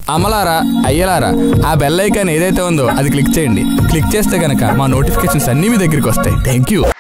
అమలారా అయ్యలారా ఆ bell icon ఏదైతే ఉందో అది క్లిక్ చేయండి. క్లిక్ చేస్తే కనుక మా నోటిఫికేషన్స్ అన్నీ మీ దగ్గరికి వస్తాయి. Thank you.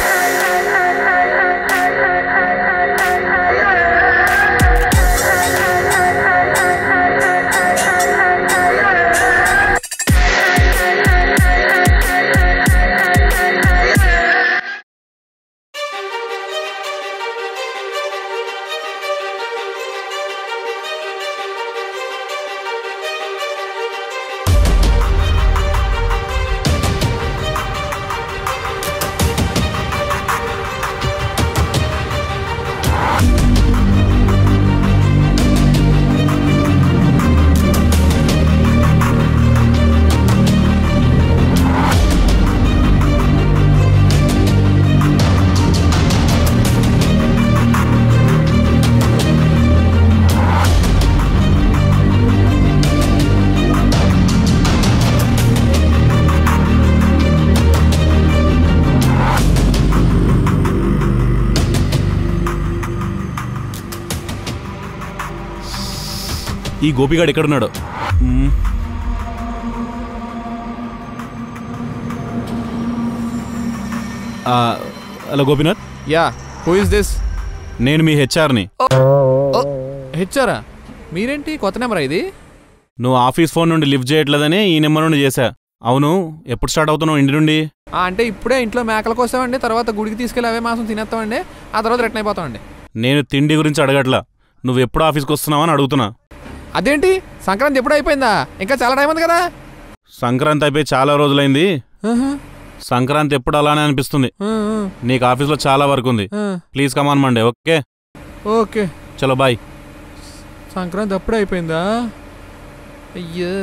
ఈ గోపిగాడు ఎక్కడున్నాడు? Hello Gopinath. Ya, who is this? నేను మీ హెచ్ఆర్ని. హెచ్ఆరా? మీరేంటి కొత్త నెంబరా ఇది? నువ్వు ఆఫీస్ ఫోన్ నుండి లిఫ్ట్ చేయట్లేదని ఈ నెంబర్ నుండి చేశా. అవును, ఎప్పుడు స్టార్ట్ అవుతున్నావు ఇంటి నుండి? అంటే ఇప్పుడే ఇంట్లో మేకల కోసామండి, తర్వాత గుడికి తీసుకెళ్ళి అవే మాసం తినేస్తామండి, ఆ తర్వాత రిటర్న్ అయిపోతామండి. నేను తిండి గురించి అడగట్లా, నువ్వు ఎప్పుడు ఆఫీస్కి వస్తున్నావు అని అడుగుతున్నా. అదేంటి, సంక్రాంతి ఎప్పుడు అయిపోయిందా? ఇంకా చాలా టైం ఉంది కదా. సంక్రాంతి అయిపోయి చాలా రోజులైంది. సంక్రాంతి ఎప్పుడు అలానే అనిపిస్తుంది. నీకు ఆఫీస్లో చాలా వర్క్ ఉంది. Please come on Monday. Okay okay, చలో బాయ్. సంక్రాంతి అప్పుడే అయిపోయిందా? అయ్యో.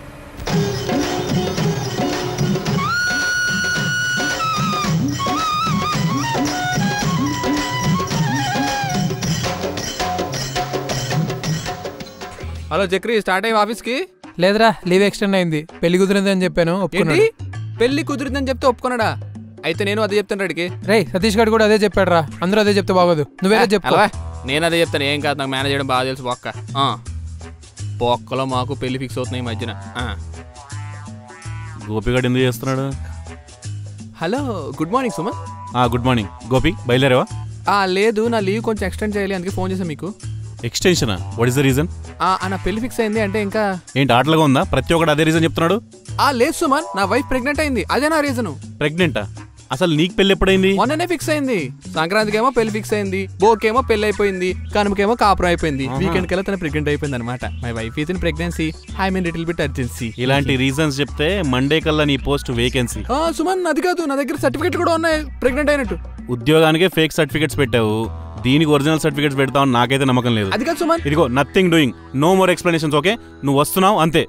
హలో చక్రి, స్టార్ట్ అయ్యి ఆఫీస్కి? లేదురా, లీవ్ ఎక్స్టెండ్ అయింది. పెళ్లి కుదిరిందని చెప్పాను, ఒప్పుకున్నాడు. పెళ్లి కుదిరిందని చెప్తే ఒప్పుకున్నాడా? అయితే నేను అదే చెప్తాను రెడ్డికి. రే, సతీష్ గారు కూడా అదే చెప్పాడు రా. అందరూ అదే చెప్తే బాగోదు, నువ్వేదో చెప్పు. నేను అదే చెప్తాను, ఏం కాదు, నాకు మేనేజ్ చేయడం బాగా తెలుసు. బొక్కలో మాకు పెళ్లి ఫిక్స్ అవుతున్నాయి ఈ మధ్యన. గోపిగాడు ఎందుకు చేస్తున్నాడు? Hello, good morning Suman. Good morning. Gopi బయలుదేరావా? లేదు, నా లీవ్ కొంచెం ఎక్స్టెండ్ చేయాలి, అందుకే ఫోన్ చేశాను మీకు. ఎక్స్టెన్షనా? What is the reason? నా పెళ్లి ఫిక్స్ అయింది. అంటే ఇంకా ఏంటి ఆటలుగా ఉందా? ప్రతి ఒక్కటి అదే రీజన్ చెప్తున్నాడు. లేదు సుమన్, నా వైఫ్ ప్రెగ్నెంట్ అయింది, అదే నా రీజన్. ప్రెగ్నెంటా? అసలు నీకు పెళ్లి ఎప్పుడైంది? మొన్ననే ఫిక్స్ అయింది. సంక్రాంతికేమో పెళ్లి ఫిక్స్ అయింది, బోకేమో పెళ్లి అయిపోయింది, కనుమకేమో కాపురం అయిపోయింది, వీకెండ్ కల్లా తన ప్రెగ్నెంట్ అయిపోయింది అనమాట. My wife is in pregnancy, I mean little bit urgency. ఇలాంటి రీజన్స్ చెప్తే మండే కల్లా నీ పోస్ట్ వేకెన్సీ. సుమన్, అది కాదు, నా దగ్గర సర్టిఫికెట్ కూడా ఉన్నాయి ప్రెగ్నెంట్ అయినట్టు. ఉద్యోగానికే ఫేక్ సర్టిఫికెట్స్ పెట్టావు, దీనికి ఒరిజినల్ సర్టిఫికెట్స్ పెడతావు నాకైతే నమ్మకం లేదు. అది కాదు సుమన్. ఇదిగో nothing doing, no more explanations. Okay, నువ్వు వస్తున్నావు అంతే.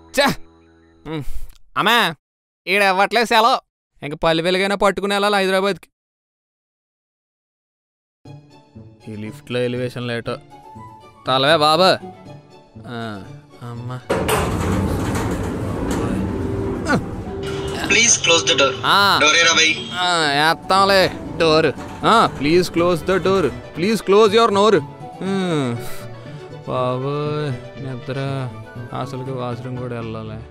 అమ్మా, ఈడ అవ్వట్లేదు సెలవు, ఇంకా 10,000 పట్టుకుని వెళ్ళాలి హైదరాబాద్కి. ఈ లిఫ్ట్లో ఎలివేషన్ లేటో తలవే బాబా. అమ్మా, ప్లీజ్ క్లోజ్ ద డోర్. వేస్తాంలే door. Please close the door, please close your నోరు. బాబు నిద్ర, అసలుకి వాష్రూమ్ కూడా వెళ్ళాలి.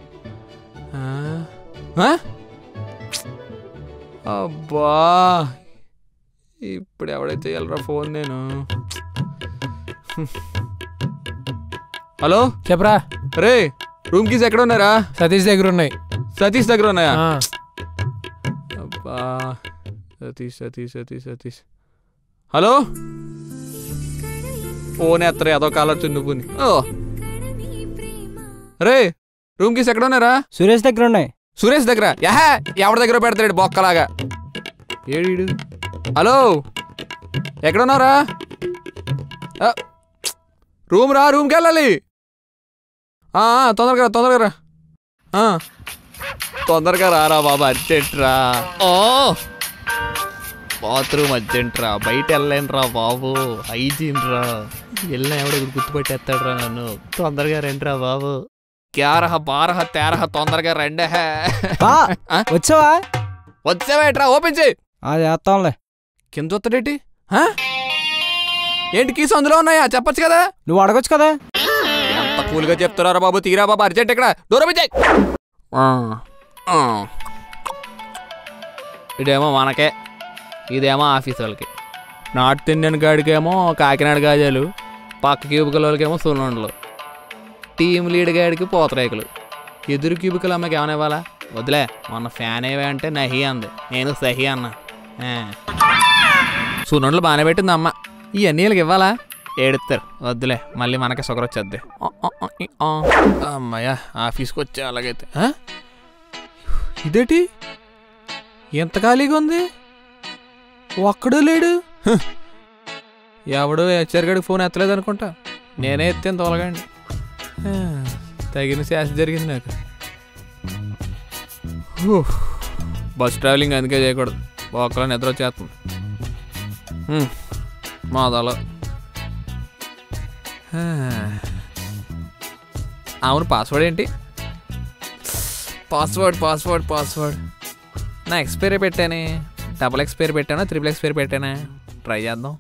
అబ్బా, ఇప్పుడు ఎవడైతే వెళ్ళరా ఫోన్. నేను హలో చెప్పరా. రే, రూమ్ కీస్ ఎక్కడ ఉన్నారా? సతీష్ దగ్గర ఉన్నాయి. సతీష్ దగ్గర ఉన్నాయా? అబ్బా, సతీష్ సతీష్ సతీష్ సతీష్. హలో, ఫోన్ ఎత్తరా, ఏదో కాలర్ చున్నుకుని. రే, రూమ్ కీస్ ఎక్కడ ఉన్నారా? సురేష్ దగ్గర ఉన్నాయి. సురేష్ దగ్గర? ఎవరి దగ్గర పెడతాడు బొక్కలాగా. ఏడు. హలో, ఎక్కడున్నారా? రూమ్ రా, రూమ్కి వెళ్ళాలి. తొందరగా తొందరగా రా, తొందరగా రారా బాబా, అర్జెంట్ రా. బాత్రూమ్ అర్జెంట్ రా, బయట వెళ్ళలేను రా బాబు, హైజీన్ రా. వెళ్ళినా ఎవడో గుర్తుపెట్టేస్తాడు రా నన్ను. తొందరగా రండి రా బాబు. 11, 12, 13 తొందరగా రండి. వచ్చావా? వచ్చావేట్రా, ఓపెన్ చేయి. అది వేస్తాంలే. కింద వస్తాడేటి? ఏంటి కీస్ అందులో ఉన్నాయా? చెప్పచ్చు కదా. నువ్వు అడగొచ్చు కదా. ఎంత కూల్గా చెప్తున్నారా బాబు? తీరా బాబు, అర్జెంట్ ఇక్కడ దూరం ఇచ్చాయి. ఇదేమో మనకే, ఇదేమో ఆఫీస్ వాళ్ళకి. నార్త్ ఇండియన్ గాడికేమో కాకినాడ గాజాలు, పక్క క్యూబికల్ వాళ్ళకేమో సున్నుండలు, టీమ్ లీడ్ గాడికి పూతరేకులు, ఎదురు క్యూబికల్ అమ్మకి ఏమైనా ఇవ్వాలా? వద్దులే, మొన్న ఫ్యాన్ ఏవే అంటే నహి అంది, నేను సహి అన్నా. సున్నుండలు బాగానే పెట్టింది అమ్మ. ఇవన్నీ వీళ్ళకి ఇవ్వాలా? ఏడుస్తారు. వద్దులే, మళ్ళీ మనకే షుగర్ వచ్చేద్ది. అమ్మాయ్యా, ఆఫీస్కి వచ్చా. అలాగైతే ఇదేంటి ఎంత ఖాళీగా ఉంది? ఒక్కడూ లేడు. ఎవడు హెచ్ఆర్ గడికి ఫోన్ ఎత్తలేదు అనుకుంటా. నేనే ఎత్తాను తొలగండి. తగిన శాస్త్ర జరిగింది నాకు. బస్ ట్రావెలింగ్ అందుకే చేయకూడదు, ఒక్కలో నిద్ర వచ్చేస్తుంది. మాదాలో అవును, పాస్వర్డ్ ఏంటి? పాస్వర్డ్ నా ఎక్స్పైరీ పెట్టానే. డబుల్ ఎక్స్పైరీ పెట్టానా, ట్రిపుల్ ఎక్స్పైరీ పెట్టానా? ట్రై చేద్దాం.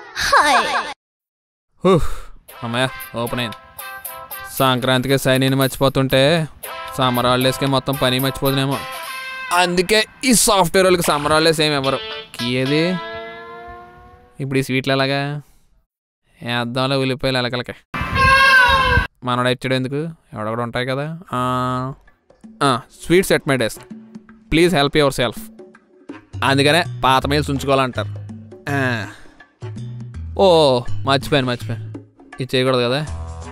అమ్మాయ ఓపెన్ అయింది. సంక్రాంతికి సైన్ మర్చిపోతుంటే సమ్మర్ హాలిడేస్కి మొత్తం పని మర్చిపోతున్నామో. అందుకే ఈ సాఫ్ట్వేర్ వాళ్ళకి సమ్మర్ హాలిడేస్ ఏమి ఇవ్వరు. ఏది ఇప్పుడు ఈ స్వీట్లు ఎలాగా వేద్దాంలో? ఉల్లిపాయలు ఎలకలకి మనోడు ఇచ్చాడు ఎందుకు? ఎవడొకడు ఉంటాయి కదా. Sweets at my desk, please help yourself. అందుకనే పాత మెయిల్స్ ఉంచుకోవాలంటారు. ఓ మర్చిపోయాను, ఇది చేయకూడదు కదా.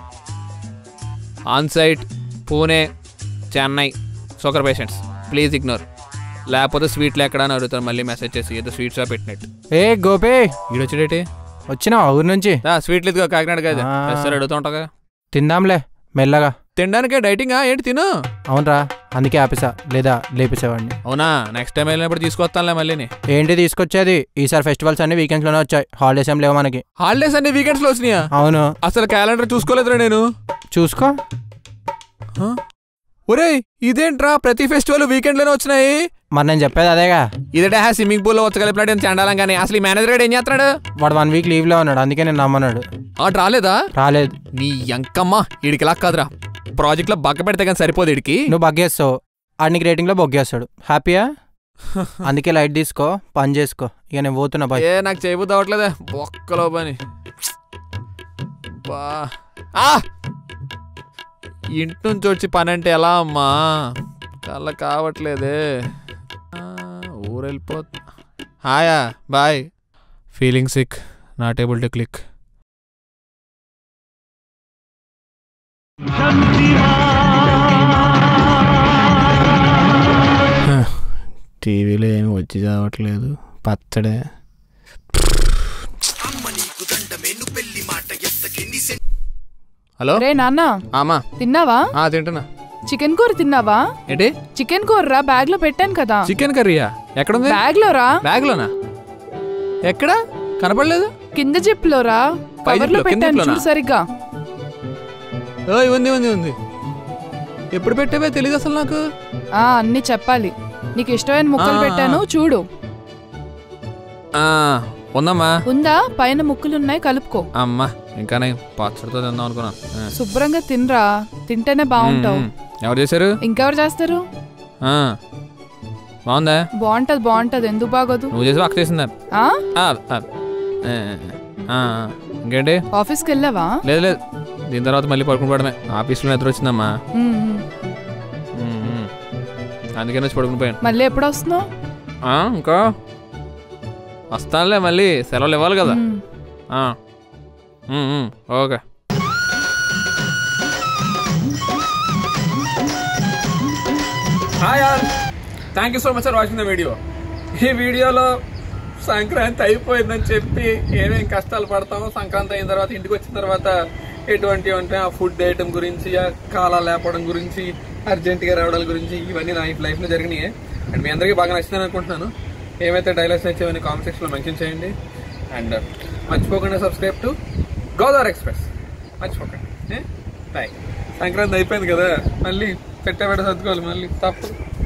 On site Pune, Chennai, sugar patients, please ignore. లేకపోతే స్వీట్లు ఎక్కడ అని అడుగుతారు మళ్ళీ మెసేజ్ చేసి, ఏదో స్వీట్ షాప్ పెట్టినట్టు. ఏ గోపే, ఈడొచ్చాడేటి? వచ్చినా ఊరి నుంచి? స్వీట్లు ఇదిగో కాకినాడ కదా సార్, అడుగుతూ ఉంటాగా. తిందాంలే మెల్లగా. తినడానికే డైటింగా ఏంటి? తిను. అవునరా, అందుకే ఆపేసా, లేదా లేపేసేవాడిని. అవునా, నెక్స్ట్ టైం వెళ్ళినప్పుడు తీసుకొస్తానులే మళ్ళీ. ఏంటి తీసుకొచ్చేది? ఈసారి ఫెస్టివల్స్ అన్ని వీకెండ్స్ లోనే వచ్చాయి, హాలిడేస్ ఏం లేవు మనకి. హాలిడేస్ అన్ని వీకెండ్స్ లో వచ్చినాయా? అవును. అసలు క్యాలెండర్ చూసుకోలేదురా నేను. చూసుకో. ఒరే ఇదేంట్రా, ప్రతి ఫెస్టివల్ వీకెండ్ లోనే వచ్చినాయి. మరి నేను చెప్పేది అదేగా. ఇదే స్విమ్మింగ్ పూల్ లో వచ్చగలిపినట్టు చండాలం. కానీ అసలు ఈ మేనేజర్ గారు ఏం చేస్తున్నాడు? వాడు 1 వీక్ లీవ్ లో ఉన్నాడు, అందుకే నేను నమ్మన్నాడు. రాలేదా? రాలేదు. నీ ఎంకమ్మా, వీడికి ఇలా కాదురా, ప్రాజెక్ట్ లో బగ్గ పెడితే కానీ సరిపోదు వీడికి. నువ్వు బగ్గేస్తావు, ఆడికి రేటింగ్ లో బొగ్గేస్తాడు. హ్యాపీయా? అందుకే లైట్ తీసుకో, పని చేసుకో. ఇక నేను పోతున్నా బాయ్. నాకు చేయబుద్ది అవట్లేదే బొక్కలో పని. ఇంటి నుంచి వచ్చి పని అంటే ఎలా అమ్మా? కళ్ళ కావట్లేదే. ఊరు వెళ్ళిపోతా. హాయా bye. Feeling sick, not able to click. టీవీలో ఏమి వచ్చి చావట్లేదు, పచ్చడే. హలో రే నాన్న, తిన్నావా? తింటున్నా. చికెన్ కూర తిన్నావా? ఏంటి చికెన్ కూర రా, బ్యాగ్ లో పెట్టాను కదా. చికెన్ కర్రీయా? ఎక్కడుంది? బ్యాగ్ లో రా. బ్యాగ్ లోనా? ఎక్కడ కనపడలేదు? కింద జిప్ లో రా, కవర్ లో పెట్టాను చూడు సరిగ్గా. ఉంది. ఎప్పుడు పెట్టావే తెలియదు అసలు నాకు. అన్ని చెప్పాలి. నీకు ఇష్టమైన ముక్కలు పెట్టాను చూడు. ఉందమ్మా. ఉందా? పైన ముక్కలున్నాయి, కలుపుకో. అమ్మా ఇంకా నేను పచ్చడితో తిందాం అనుకున్నా. శుభ్రంగా తినరా, తింటేనే బాగుంటావు. ఎవరు చేశారు? ఇంకెవరు చేస్తారు? బాగుందా? బాగుంటది. ఎందుకు బాగోదు? నువ్వు చేసి అక్క చేసిందా? ఇంకేంటి? ఆఫీస్కి వెళ్ళావా? లేదు, దీని తర్వాత మళ్ళీ పడుకుని పడమే. ఆఫీస్లో నిద్ర వచ్చిందమ్మా, అందుకని వచ్చి పడుకుని పోయాను. మళ్ళీ ఎప్పుడు వస్తున్నావు? ఇంకా వస్తానులే, మళ్ళీ సెలవులు ఇవ్వాలి కదా. Okay. Hi all, thank you so much for watching the video. ఈ వీడియోలో సంక్రాంతి అయిపోయిందని చెప్పి ఏమేం కష్టాలు పడతామో, సంక్రాంతి అయిన తర్వాత ఇంటికి వచ్చిన తర్వాత ఎటువంటి అంటే ఆ ఫుడ్ ఐటమ్ గురించి, ఆ కాలాలు లేపడం గురించి, అర్జెంట్గా రావడాల గురించి, ఇవన్నీ నా లైఫ్లో జరిగినాయి. అండ్ మీ అందరికీ బాగా నచ్చిందని అనుకుంటున్నాను. ఏమైతే డైలాగ్స్ నచ్చేవన్నీ కామెంట్ సెక్షన్లో మెన్షన్ చేయండి. అండ్ మర్చిపోకుండా సబ్స్క్రైబ్ టు గోదావరి ఎక్స్ప్రెస్, మర్చిపోకండి. బాయ్. సంక్రాంతి అయిపోయింది కదా, మళ్ళీ పెట్టబెట్ట సర్దుకోవాలి, మళ్ళీ తప్పదు.